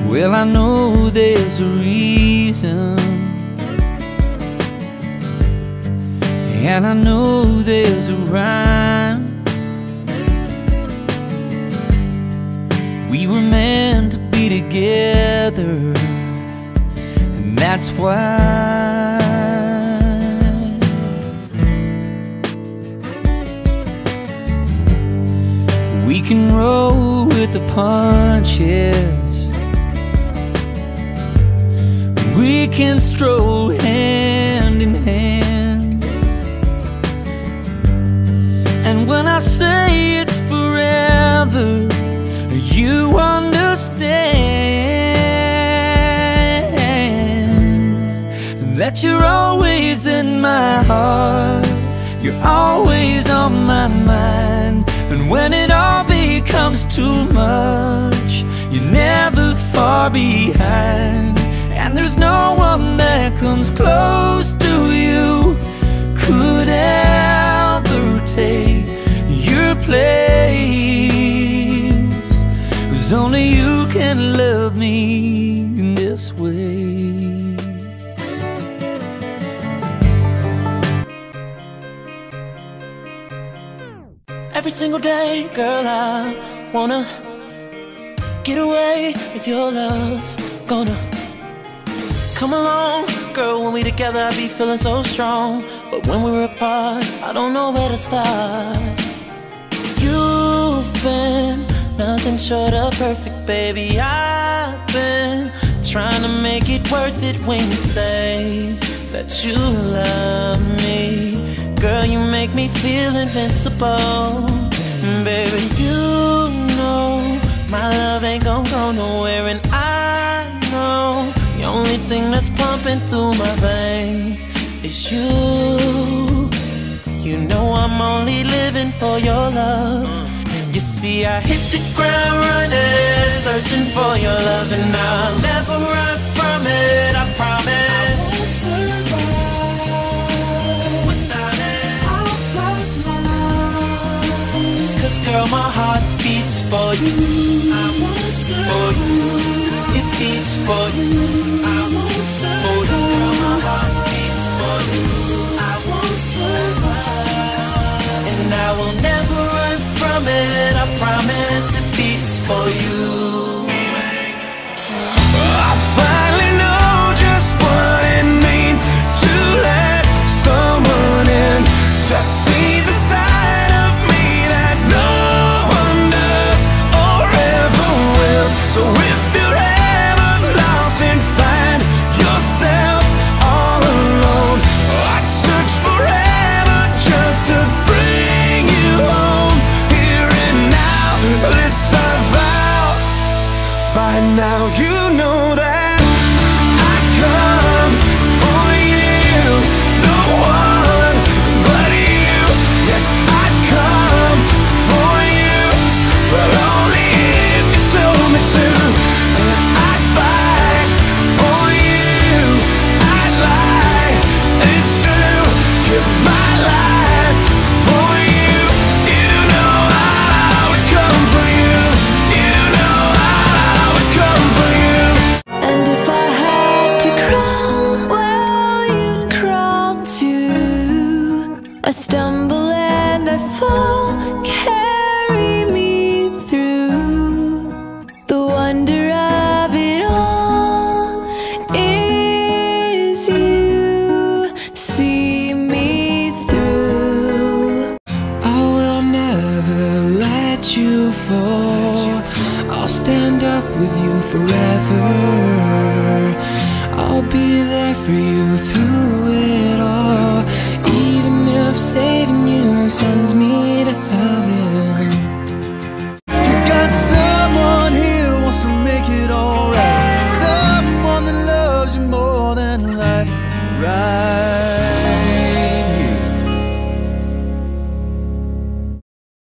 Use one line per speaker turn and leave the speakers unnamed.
Well, I know there's a reason, and I know there's a rhyme. We were meant to be together, and that's why we can roll with the punches. We can stroll hand in hand. And when I say it's forever, you understand that you're always in my heart. You're always on my mind. And when it all becomes too much, you're never far behind. And there's no one that comes close to you, could ever take your place. 'Cause only you can love me in this way.
Every single day, girl, I wanna get away if your love's gonna come along. Girl, when we together, I be feeling so strong. But when we're apart, I don't know where to start. You've been nothing short of perfect, baby. I've been trying to make it worth it when you say that you love me. Girl, you make me feel invincible. Baby, you know my love ain't gon' go nowhere. And I know the only thing that's pumping through my veins is you. You know I'm only living for your love. You see, I hit the ground running, searching for your love, and I'll never run from it, I promise. I won't survive without it. I'll fly fly. 'Cause girl, my heart beats for you. I won't survive for you. It beats for you. I won't survive. For girl, my heart beats for you. I won't survive. And I will never run from it, I promise. It beats for you.
I finally know just what it means to let someone in, to see the side of me that no one does or ever will. So if you're ever lost and find yourself all alone, I'd search forever just to bring you home. Here and now, this I vow. By now you know that I come for you, no one but you. Yes, I'd come for you, but only if you told me to. And I'd fight for you, I'd lie, it's true. Give my life for you. You know I'll always come for you. You know I'll always come for you.
And if I had to crawl, well, you'd crawl too. I stumble and I fall, carry me through. The wonder of it all is you see me through.
I will never let you fall. I'll stand up with you forever. I'll be there for you through